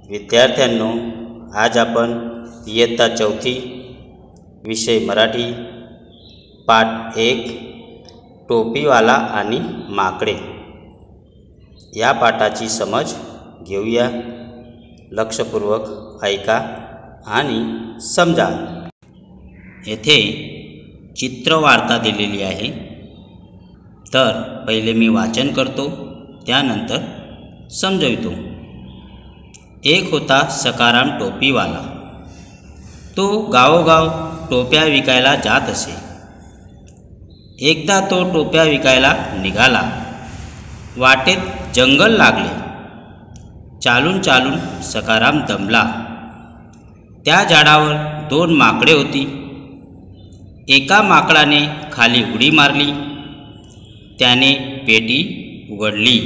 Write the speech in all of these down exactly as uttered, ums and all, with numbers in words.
विद्यार्थ्यांनो, आज आपण इयत्ता चौथी विषय मराठी पाठ एक टोपीवाला आणि माकडे या पाठाची समज घेऊया। लक्षपूर्वक ऐका आणि समजा। येथे चित्रवार्ता दिलेली आहे, तर पहिले मी वाचन करतो, त्यानंतर समजवितो। एक होता सखाराम टोपीवाला। तो गावोगाव टोप्या विकायला जात असे। एकदा तो टोप्या विकायला निघाला। वाटेत जंगल लागले। चालून चालून सखाराम दमला। त्या झाडावर दोन माकडे होती। एका माकडाने खाली उडी मारली। त्याने पेटी उघडली।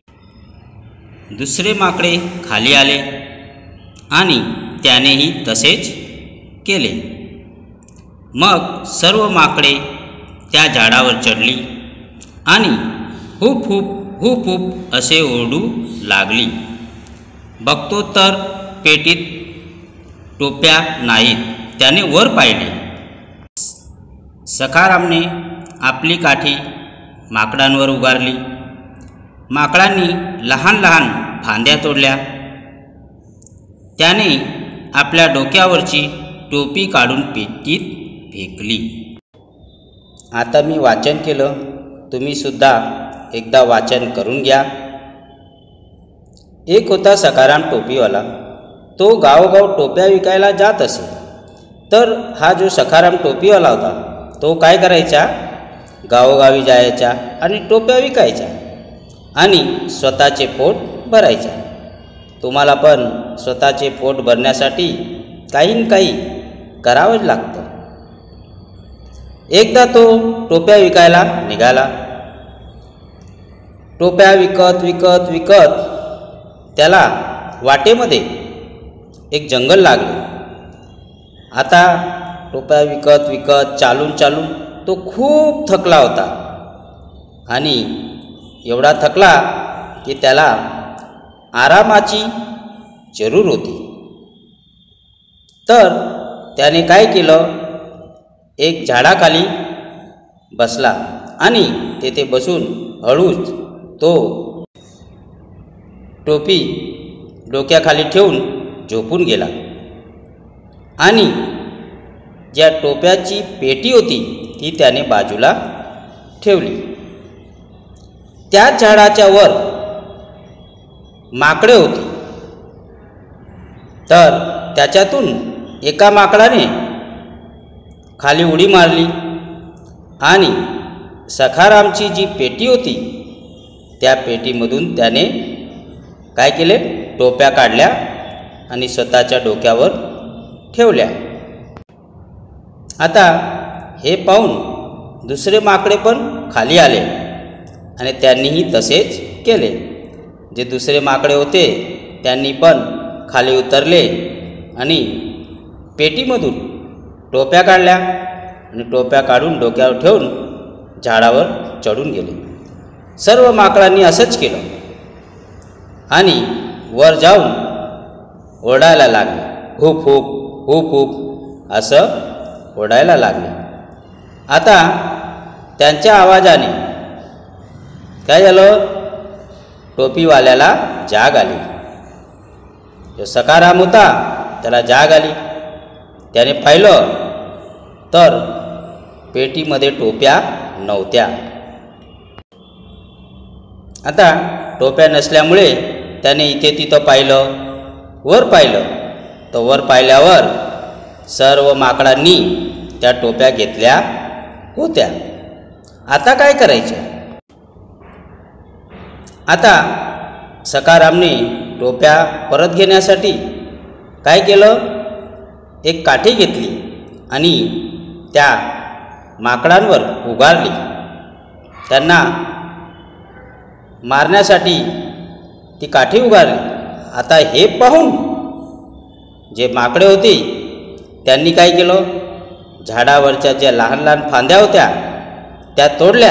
दुसरे माकडे खाली आले आणि त्यानेही तसेच केले। मग सर्व माकडे त्या झाडावर चढली आणि हुप हुप हुप हुप असे ओरडू लागली। बघतो तर पेटीत टोप्या नाहीत। त्याने वर पाहिले। सखारामने आपली काठी माकडांवर उगारली। माकडांनी लहान लहान फांद्या तोडल्या। त्याने आपल्या डोक्यावरची टोपी काढून पेटीत फेकली। आता मी वाचन केलं, तुम्ही सुद्धा एकदा वाचन करून घ्या। एक होता सखाराम टोपीवाला। तो गावोगाव टोप्या विकायला जात असे। तर हा जो सखाराम टोपीवाला होता, तो काय करायचा, गावोगावी जायचा आणि टोप्या विकायचा आणि स्वतःचे पोट भरायचा। तुम्हाला पण स्वतःचे पोट भरण्यासाठी काही न काही करावंच लागतं। एकदा तो टोप्या विकायला निघाला। टोप्या विकत विकत विकत त्याला वाटेमध्ये एक जंगल लागले। आता टोप्या विकत विकत चालून चालून तो खूप थकला होता आणि एवढा थकला की त्याला आरामाची जरूर होती। तर त्याने काय केलं, एक झाडाखाली बसला आणि तेथे बसून हळूच तो टोपी डोक्याखाली ठेवून झोपून गेला आणि ज्या टोप्याची पेटी होती ती त्याने बाजूला ठेवली। त्याच झाडाच्या वर माकडे होती। तर त्याच्यातून एका माकडाने खाली उडी मारली आणि सखारामची जी पेटी होती त्या पेटीमधून त्याने काय केले, टोप्या काढल्या आणि स्वतःच्या डोक्यावर ठेवल्या। आता हे पाहून दुसरे माकडे पण खाली आले आणि त्यांनीही तसेच केले। जे दुसरे माकडे होते त्यांनी पण खाली उतरले आणि पेटीमधून टोप्या काढल्या आणि टोप्या काढून डोक्यावर ठेवून झाडावर चढून गेले। सर्व माकडांनी असंच केलं आणि वर जाऊन ओरडायला लागले, हुप हुप हुप हुप असं ओरडायला लागले। आता त्यांच्या आवाजाने काय झालं, टोपीवाल्याला जाग आली। जो सखाराम होता त्याला जाग आली। त्याने पाहिलं तर पेटीमध्ये टोप्या नव्हत्या। आता टोप्या नसल्यामुळे त्याने इथे तिथं पाहिलं, वर पाहिलं, तर वर पाहिल्यावर सर्व माकडांनी त्या टोप्या घेतल्या होत्या। आता काय करायचं? आता सखारामने टोप्या परत घेण्यासाठी काय केलं, एक काठी घेतली आणि त्या माकडांवर उगारली। त्यांना मारण्यासाठी ती काठी उगारली। आता हे पाहून जे माकडे होते त्यांनी काय केलं, झाडावरच्या ज्या लहान लहान फांद्या होत्या त्या तोडल्या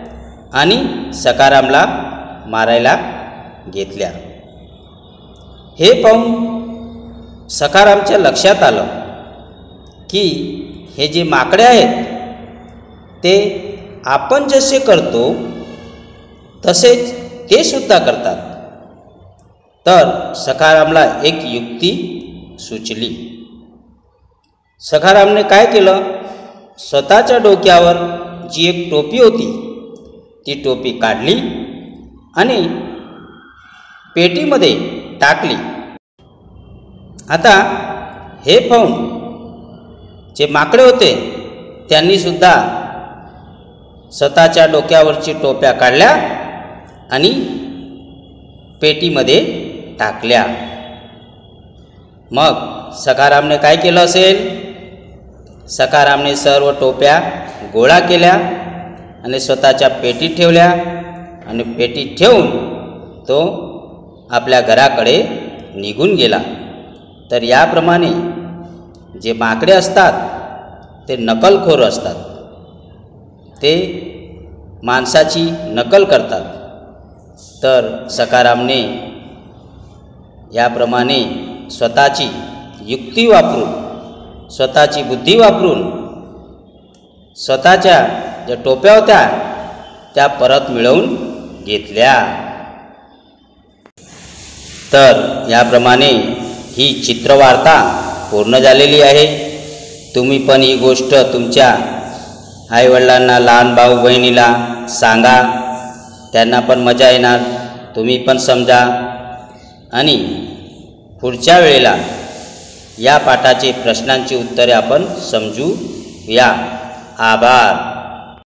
आणि सखारामला मारायला घेतल्या। हे पाहून सखारामच्या लक्षात आलं की हे जे माकडे आहेत ते आपण जसे करतो तसेच ते सुद्धा करतात. तर सखारामला एक युक्ती सुचली. सखारामने काय केलं, स्वतःच्या डोक्यावर जी एक टोपी होती ती टोपी काढली आणि पेटीमध्ये टाकली. आता हे पाहून जे माकडे होते त्यांनी सुद्धा स्वतःच्या डोक्यावरची टोप्या काढल्या आणि पेटीमध्ये टाकल्या. मग सखारामने काय केलं असेल, सखारामने सर्व टोप्या गोळा केल्या आणि स्वतःच्या पेटीत ठेवल्या आणि पेटीत ठेवून तो आपल्या घराकडे निघून गेला. तर याप्रमाणे जे माकडे असतात ते नकलखोर असतात. ते माणसाची नकल करतात. तर सखारामने याप्रमाणे स्वतःची युक्ती वापरून, स्वतःची बुद्धी वापरून स्वतःच्या ज्या टोप्या होत्या त्या परत मिळवून घेतल्या. तर याप्रमाणे ही चित्रवार्ता पूर्ण झालेली आहे. तुम्ही पण ही गोष्ट तुमच्या आईवडिलांना, लहान भाऊ बहिणीला सांगा, त्यांना पण मजा येणार, तुम्ही पण समजा आणि पुढच्या वेळेला या पाठाचे प्रश्नांची उत्तरे आपण समजू या. आभार.